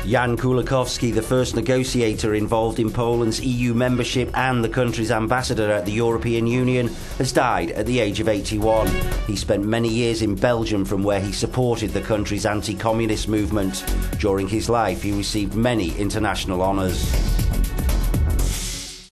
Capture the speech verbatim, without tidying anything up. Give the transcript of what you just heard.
Jan Kulakowski, the first negotiator involved in Poland's E U membership and the country's ambassador at the European Union, has died at the age of eighty-one. He spent many years in Belgium, from where he supported the country's anti-communist movement. During his life, he received many international honours.